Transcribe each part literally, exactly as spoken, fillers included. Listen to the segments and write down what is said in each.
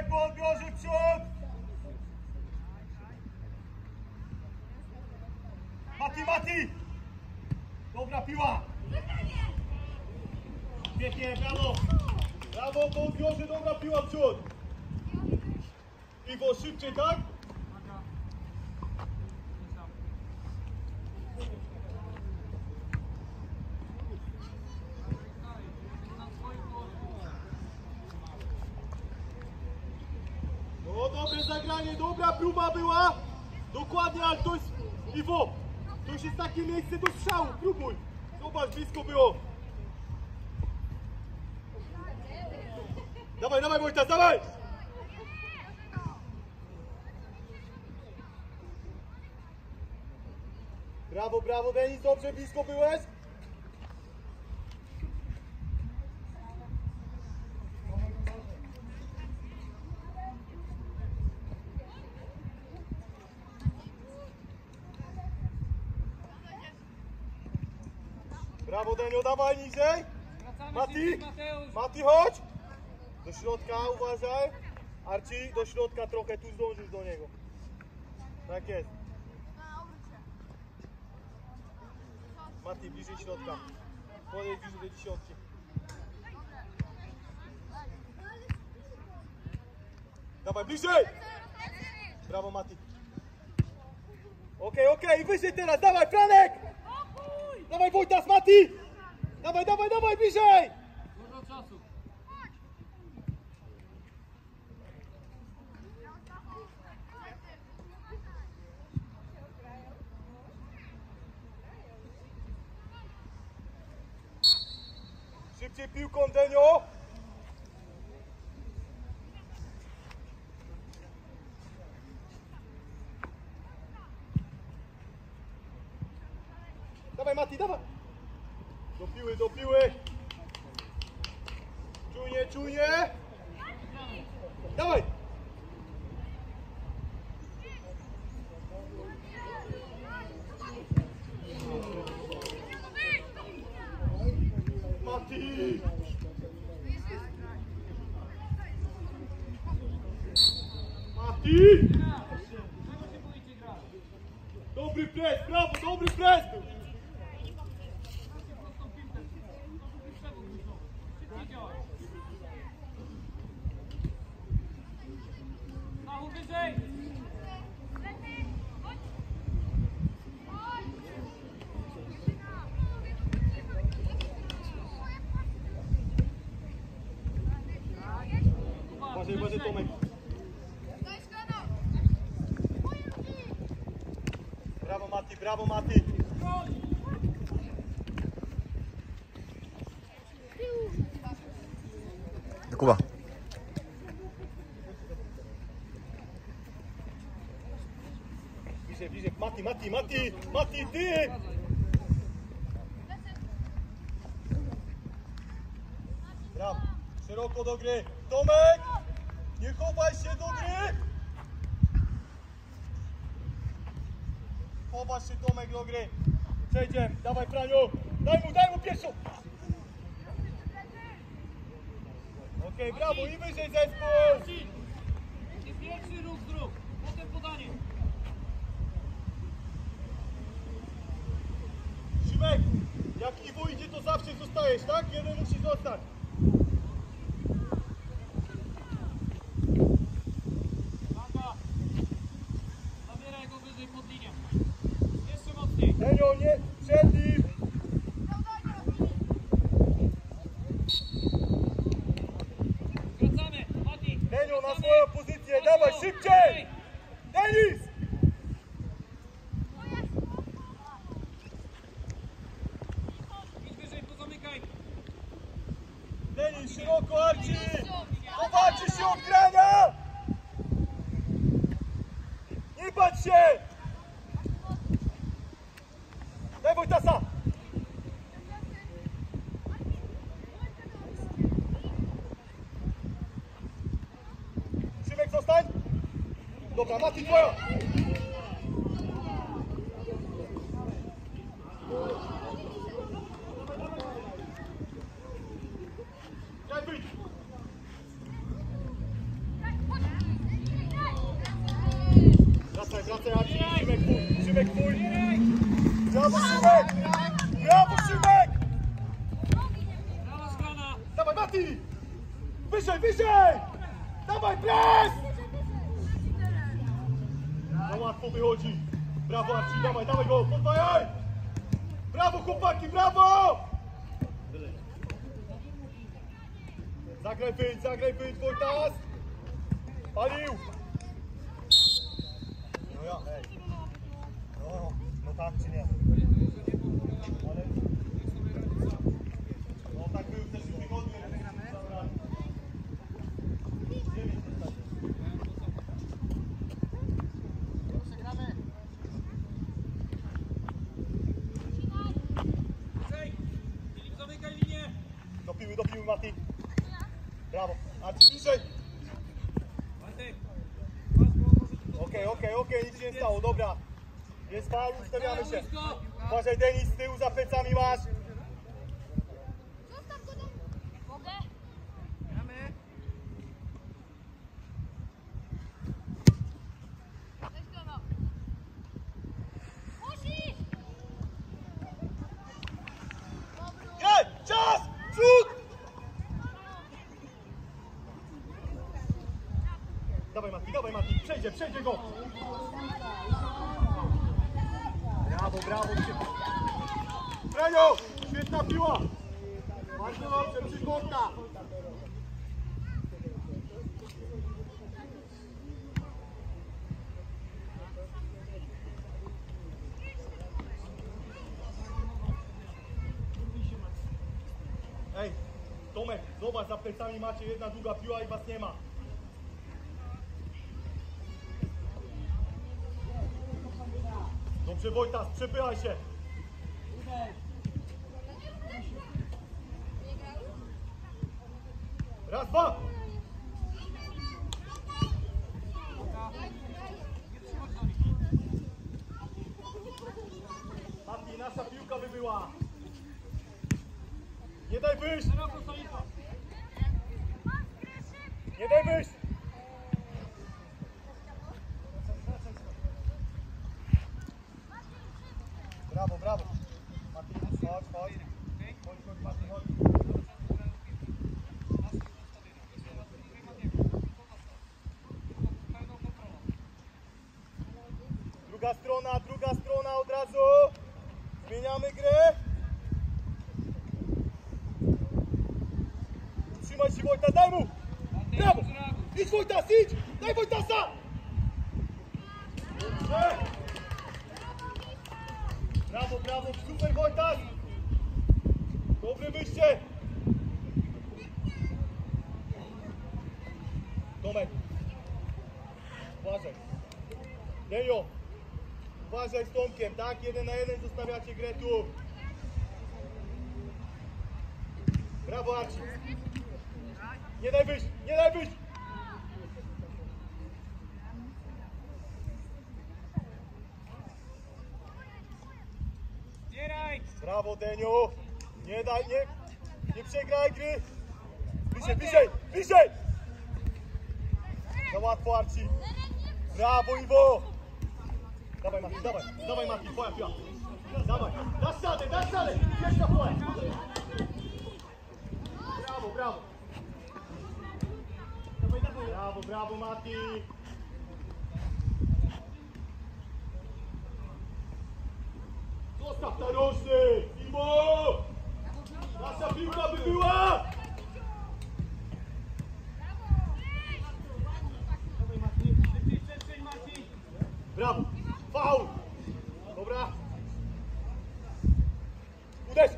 po odbiorze w przód! Mati, Mati! Dobra piła! Pięknie, brawo! Brawo po odbiorze, dobra piła w przód! Iwo, szybciej, tak? No dobre zagranie, dobra próba była. Dokładnie, ale to jest... Iwo, to już jest takie miejsce do strzału, próbuj. Zobacz, blisko było. Dawaj, dawaj Wojtas, dawaj! Brawo, brawo Denis, dobrze blisko byłeś. Brawo Denio, dawaj niżej. Mati, Mati chodź. Do środka, uważaj. Arci, do środka trochę, tu zdążysz do niego. Tak jest. Mati, bliżej środka. Podejdź bliżej do dziesiątki. Dawaj, bliżej! Brawo Mati. Okej, okay, okej, okay. Wyżej teraz, dawaj Franek! Dawaj Wojtas, Mati! Dawaj, dawaj, dawaj, bliżej! Dużo czasu. Szybciej piłką, Denio! Dawaj Mati, dawaj! Do piły, do piły! Czujnie, czujnie! Dawaj! Mati! Mati! Dobry pres, brawo, dobry pres był! Uważaj, uważaj Tomek. Brawo Mati, brawo Mati. Kuba. Bliżej, bliżej. Mati, Mati, Mati, Mati, ty! Brawo. Szeroko do gry. Tomek! Nie chowaj się do gry! Chowasz się Tomek do gry. Przejdziemy. Dawaj Franiu. Daj mu, daj mu pierwszą. Okej, okay, brawo. I wyżej zespół. I pierwszy ruch zrób. Potem podanie. Szymek, jak Iwo idzie, to zawsze zostajesz, tak? Jeden musi zostać. Manga. Zabieraj go wyżej pod linię. Jeszcze mocniej. Denio, nie, przed nim. Wracamy. Mati. Denio, na swoją pozycję, dawaj, szybciej! Denis! Idź wyżej, pozamykaj. Denis, szeroko, Arci! Zobaczy się od grania! Nie bać się! Daj Wojtasa! Szymek, zostań! Dobra, Mati, twoja! Daj wyjdź! wyżej, wyżej! Dawaj, pres! No łatwo wychodzi. Brawo Arci, dawaj, dawaj go, podwajaj! Brawo chłopaki, brawo! Zagraj wyjdź, zagraj wyjdź, Wojtas! Palił! No ja, ej. No, no tak czy nie? Ale... No tak był też w tygodniu. Do piły, do piły, Mati. Brawo. Arci, bliżej. Okej, okej, okej, nic się nie stało, dobra. Jest faul, ustawiamy się. Uważaj, Denis, z tyłu za plecami masz. Mogę? Weź go no. Musisz! Graj, czas, przód! Dawaj Mati, dawaj Mati, przejdzie, przejdzie go! Brawo, brawo! Franio, świetna piła! Bardzo dobrze, przygotna! Ej, Tomek, zobacz, za plecami macie jedna długa piła i was nie ma. Dobrze, Wojtas, przepychaj się. Raz, dwa. Mati, nasza piłka by była. Nie daj wyjść. Nie daj wyjść. Brawo, brawo. Mati, chodź, chodź. Chodź, chodź, Mati, chodź. Druga strona, druga strona od razu. Zmieniamy grę. Trzymaj się, Wojtas, daj mu. Brawo. Idź, Wojtas, idź. Daj Wojtasa. Dobrze. Brawo, brawo, super Wojtas! Dobre wyjście! Tomek! Uważaj! Dejo! Uważaj z Tomkiem, tak? Jeden na jeden zostawiacie grę tu! Brawo Arci! Nie daj wyjść! Nie daj wyjść! Brawo, Deniu! Nie daj, nie, nie przegraj gry! Bliżej, bliżej, bliżej! Za łatwo, Arci! Brawo, Iwo! Dawaj, Mati, dawaj, dawaj, Mati, twoja piła! Dawaj, dasz radę, dasz radę! Jeszcze twoja! Brawo, brawo! Brawo, brawo, Mati! Zostaw ta rożny! Imo! Nasza piłka by była! Brawo! Faul! Dobra! Uderz!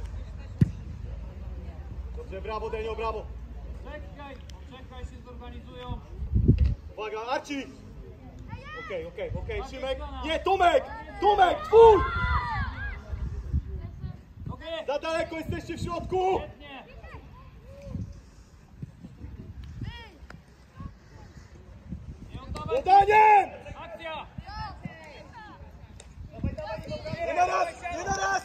Dobrze, brawo Denio, brawo! Czekaj, czekaj, się zorganizują. Uwaga, Arci! Okej, okej, okej, Szymek! Nie, Tomek! Tomek, twój! Za daleko jesteście w środku! Świetnie. Nie oddawaj. Podanie! Akcja! Nie na raz! Nie na raz!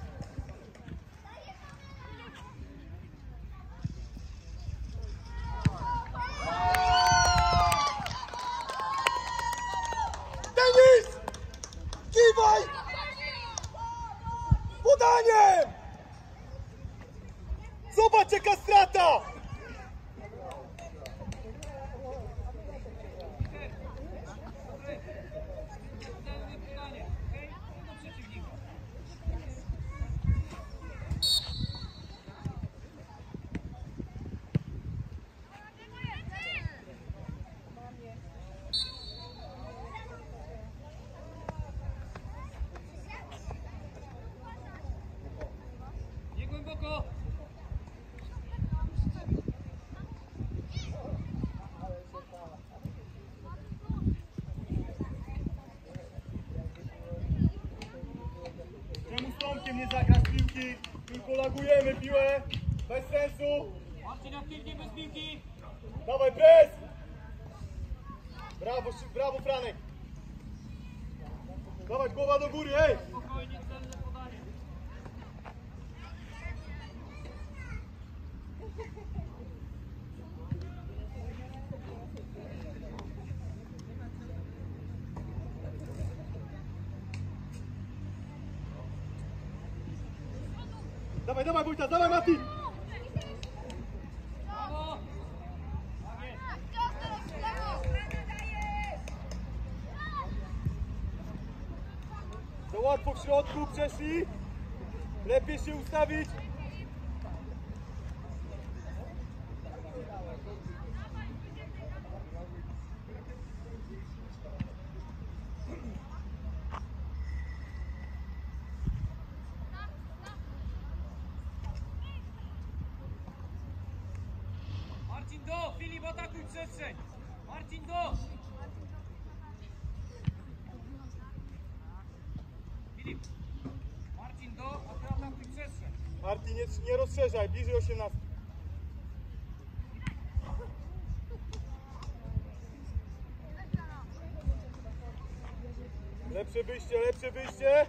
Denis! Kiwaj! Podaniem! Zobacz jaka strata! Tomkiem nie zagrać piłki, tylko lagujemy piłę, bez sensu. Marcin, aktywnie bez piłki. Dawaj, pres! Brawo, brawo Franek. Dawaj, głowa do góry, ej! Spokojnie, celne podanie. Dawaj, dawaj Wojtas, dawaj Mati! Brawo! Za łatwo w środku przeszli. Lepiej się ustawić. Marcin do! Filip, atakuj przestrzeń! Marcin do! Filip! Marcin do, a ty atakuj przestrzeń! Martin, nie, nie rozszerzaj, bliżej osiemnastki. Lepsze wyjście, lepsze wyjście.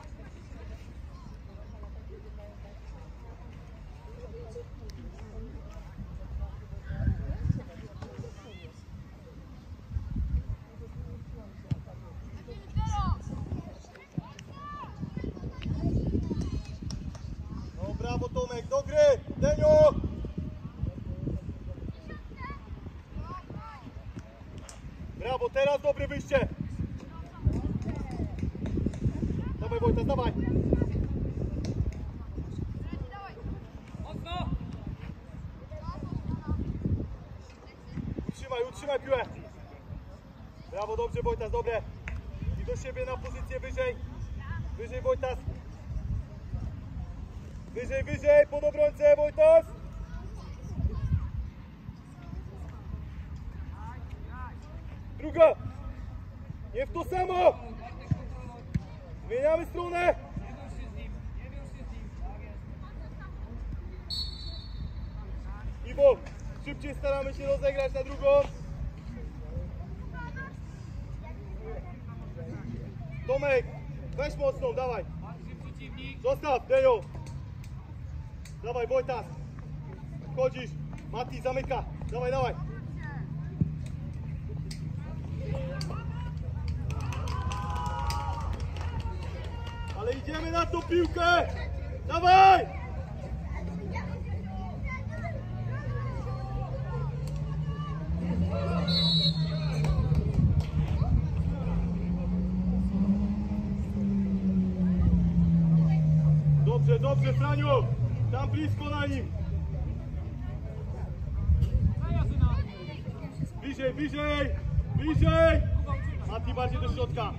No brawo Tomek, do gry! Denio! Brawo, teraz dobre wyjście! Dawaj Wojtas, dawaj! Mocno! Utrzymaj, utrzymaj piłę! Brawo, dobrze Wojtas, dobre! I do siebie na pozycję wyżej! Wyżej Wojtas! Wyżej, wyżej, pod obrońcę Wojtas! Druga! Nie w to samo! Zmieniamy stronę! Nie wiąż się z nim, nie wiąż się z nim. Tak jest. Iwo, szybciej staramy się rozegrać na drugą. Tomek, weź mocną, dawaj. Marcin, przeciwnik. Zostaw, Dejo. Dawaj, Wojtas. Wchodzisz. Mati, zamyka. Dawaj, dawaj. Ale idziemy na tą piłkę. Dawaj. Dobrze, dobrze, Franiu. Tam blisko na nim. Bliżej, bliżej, bliżej. Mati, bardziej do środka.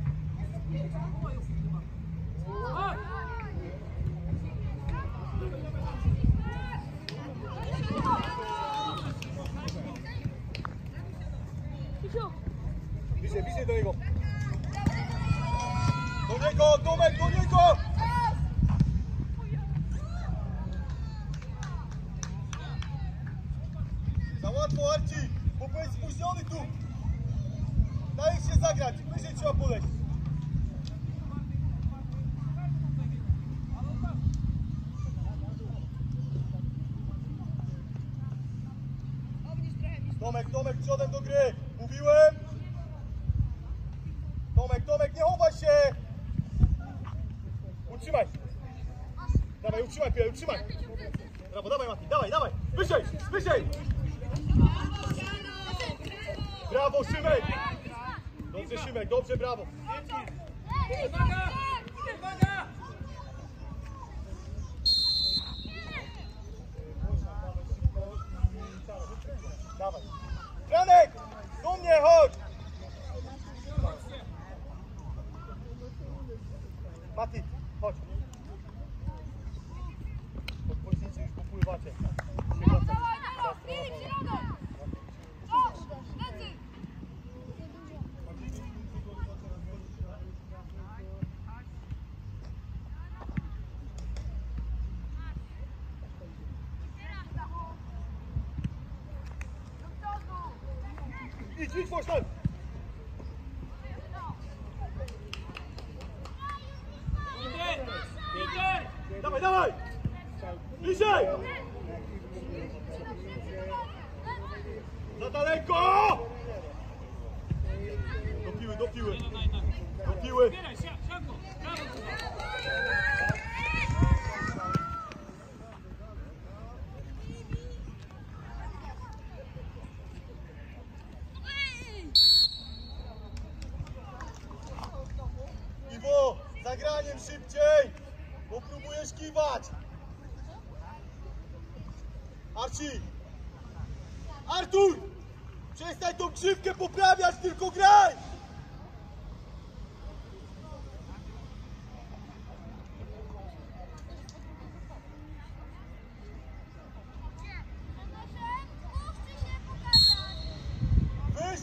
Bliżej, bliżej do niego. Do niego, Tomek, do niego. Za łatwo, Arci, bo byłeś spóźniony tu. Dajesz się zagrać, wyżej trzeba poleć. Tomek, Tomek, przodem do gry. Mówiłem. Tomek, Tomek, nie chowaj się. Utrzymaj. Dawaj, utrzymaj piłę, utrzymaj. Brawo, dawaj Mati, dawaj, dawaj. Wyżej, wyżej. Brawo, Szymek. Dobrze, Szymek, dobrze, brawo. Uwaga! Uwaga! Dawaj. Franek, do mnie chodź. Mati, chodź. Odpocznijcie, już popływacie. idź, idź, Woźnar! Dawaj, dawaj! Bliżej! Za daleko! Do piły, do piły! Do piły! Iwo, zagraniem szybciej! Bo próbujesz kiwać! Arci! Artur! Przestań tą krzywkę poprawiać, tylko graj! Wyż!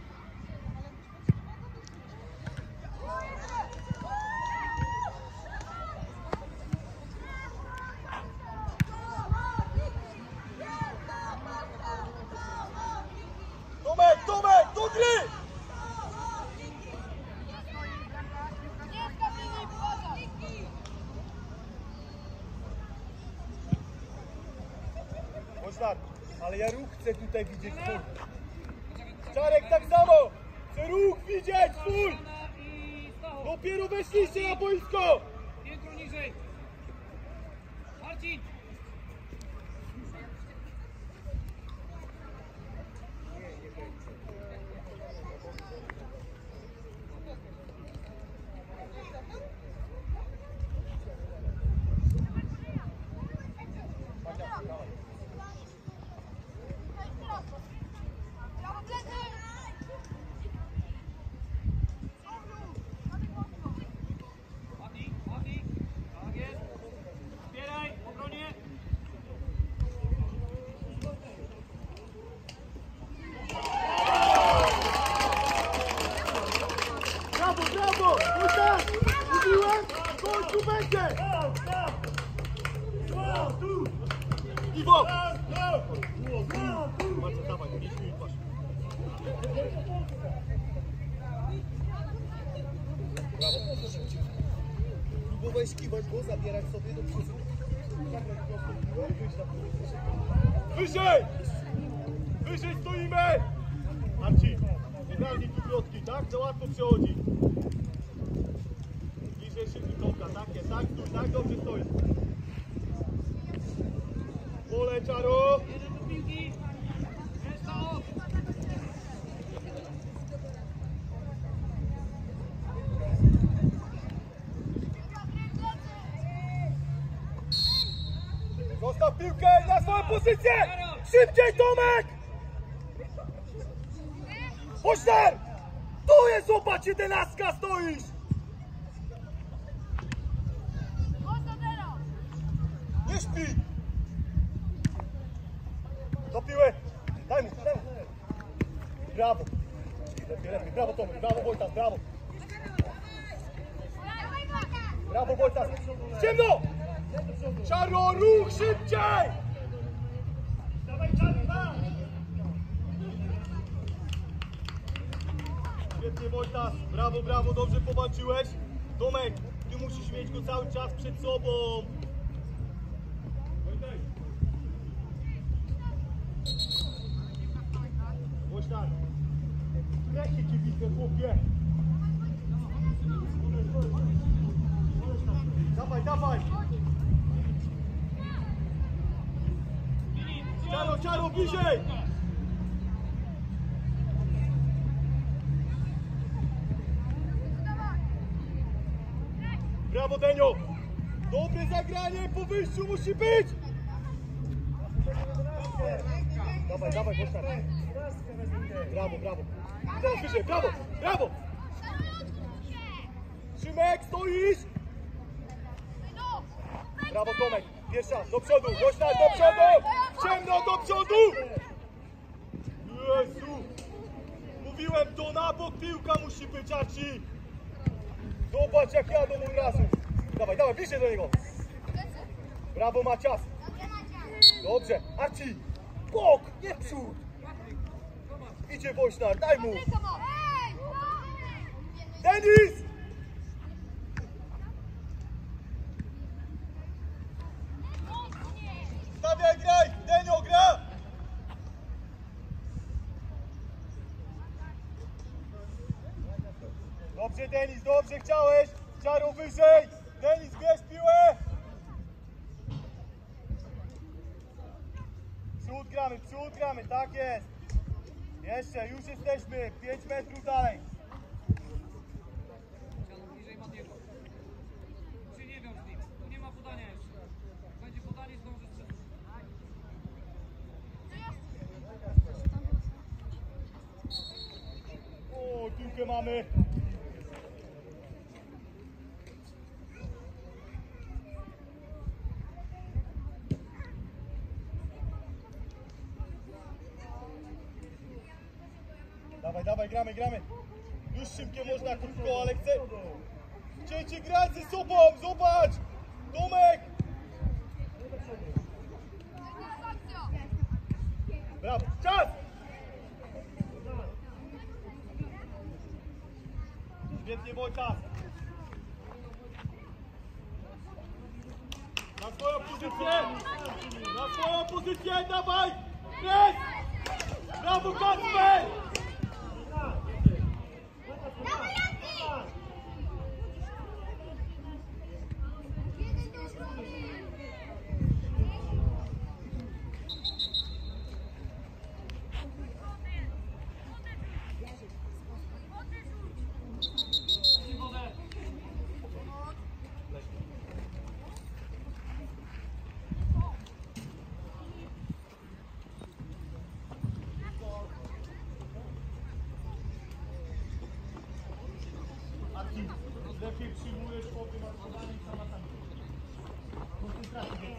Tomek, Tomek, do gry! Woźnar, ale ja ruch chcę tutaj widzieć twój. Czarek tak samo! Chcę ruch widzieć twój! Dopiero weszliście na boisko! Piętro niżej. Marcin! Mati, Mati, tak jest. Zbieraj, w obronie. Brawo, brawo! Woźnar! Mówiłem? W końcu będzie! Iwo! Marcin, dawaj, pięć minut masz. Brawo. Próbowałeś kiwać go, zabierać sobie do przodu. Wyżej! Wyżej stoimy! Marcin, nie garnij tu krótki, tak? To łatwo przechodzi. Bliżej szybki kąta, tak jest, tak? Stój, tak? Dobrze stoisz. Pole, Czaro! Jeden do piłki. Reszta od. Zostaw piłkę na swoją pozycję! Szybciej, Tomek! Woźnar! Tu jest, zobacz, jedenastka, stoisz! Nie śpi! Do piły! Daj mu, daj mu! Brawo! Lepiej, lepiej, brawo Tomek, brawo Wojtas, brawo! Brawo Wojtas! Ciemno! Czaro, ruch, szybciej! Dawaj, Czaro, świetnie Wojtas, brawo, brawo, dobrze powalczyłeś. Tomek, ty musisz mieć go cały czas przed sobą. Woźnar, wreszcie ci widzę, chłopie. Dawaj, dawaj! Czaro, Czaro, bliżej! Brawo, Denio! Dobre zagranie, po wyjściu musi być! Dawaj, dawaj, Woźnar. Brawo, brawo. Teraz wyżej, brawo, brawo! Szymek, stoisz! Brawo, Tomek. Pierwszy raz, do przodu, Woźnar, do przodu! Ciemno, do przodu! Jezu! Mówiłem, to na bok piłka musi być, Arci! Zobacz, jak jadą od razu! Dawaj, dawaj, bliżej do niego! Brawo, Macias! Dobrze, Arci! Bok, nie przód! Idzie Woźnar, daj mu! Denis! Stawiaj, graj! Denio, gra! Dobrze, Denis, dobrze chciałeś! Czaro wyżej! Denis, bierz piłę! Przód gramy, przód gramy, tak jest! Jeszcze, już jesteśmy, pięć metrów dalej. Bliżej Matiego. Się nie wiąż z nim. Tu nie ma podania jeszcze. Będzie podanie, zdąży strzelić. O, piłkę mamy. Dawaj, dawaj, gramy, gramy. Już szybkie można, krótko, ale chcę... Chcecie grać ze sobą, zobacz! Tomek! Brawo, czas! Świetnie, Wojtas! Na swoją pozycję! Na swoją pozycję, dawaj! Jest! Brawo, Kacper! Lepiej przyjmujesz po tym, a podanie sama tam. Koncentracja.